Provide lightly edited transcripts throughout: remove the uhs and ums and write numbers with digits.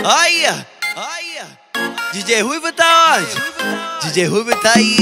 Aí, DJ Ruivo tá onde? DJ Ruivo tá aí.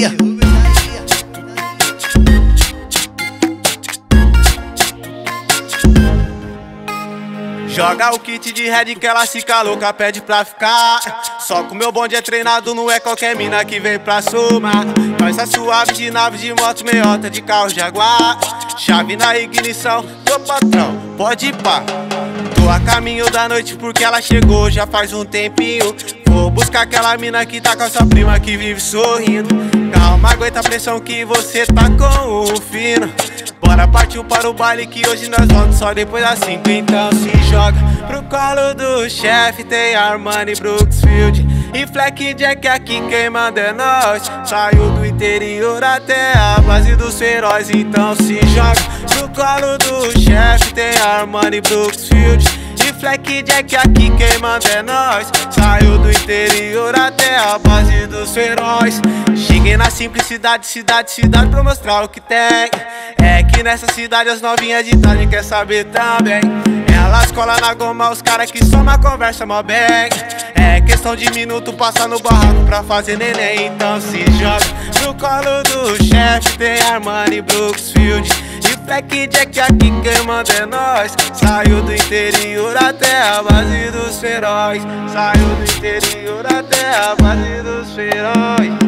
Joga o kit de red que ela se louca, pede pra ficar. Só que o meu bonde é treinado, não é qualquer mina que vem pra somar. Nós é suave de nave, de moto, meiota, de carro Jaguar. Chave na ignição, tô patrão, pode ir pá. Tô a caminho da noite porque ela chegou já faz um tempinho. Vou buscar aquela mina que tá com a sua prima que vive sorrindo. Calma, aguenta a pressão que você tá com o fino. Bora partiu para o baile que hoje nós voltamos só depois das 5. Então se joga pro colo do chefe. Tem Armani, Brooksfield e Fleck Jack, aqui quem manda é nós. Saiu do interior até a base dos feroz. Então se joga pro colo do chefe. Tem Armani, Brooksfield e Fleck Jack, aqui quem manda é nós. Saiu do interior até a base dos feroz. Cheguei na simplicidade, cidade pra mostrar o que tem. É que nessa cidade as novinhas de tarde quer saber também. Elas colam na goma os caras que só uma conversa mó bem. É questão de minuto passar no barraco pra fazer neném. Então se joga no colo do chefe. Tem Armani, Brooksfield e Fleck Jack, aqui quem manda é nós. Saiu do interior até a base dos feroz. Saiu do interior até a base dos feroz.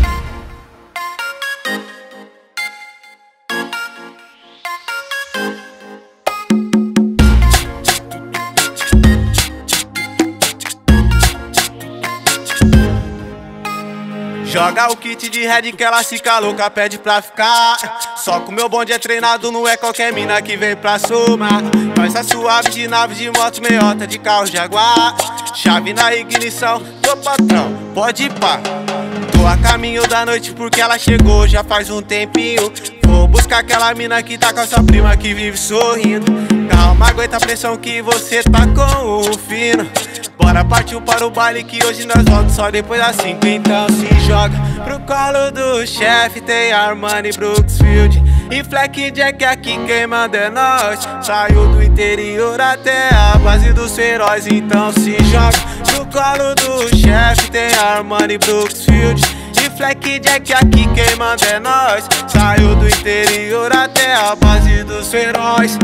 Joga o kit de red que ela se louca, pede pra ficar. Só que o meu bonde é treinado, não é qualquer mina que vem pra somar. Nós é suave de nave, de moto, meiota, de carro Jaguar. Chave na ignição, tô patrão, pode ir pá. Tô a caminho da noite porque ela chegou já faz um tempinho. Vou buscar aquela mina que tá com a sua prima que vive sorrindo. Calma, aguenta a pressão que você tá com o fino. Bora partiu para o baile que hoje nós voltamos só depois das 5. Então se joga pro colo do chefe. Tem Armani, Brooksfield e Fleck Jack, aqui quem manda é nós. Saiu do interior até a base dos feroz. Então se joga pro colo do chefe. Tem Armani, Brooksfield e Fleck Jack, aqui quem manda é nós. Saiu do interior até a base dos feroz.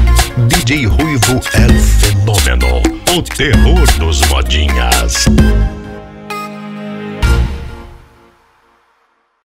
DJ Ruivo é o fenômeno, o terror dos modinhas.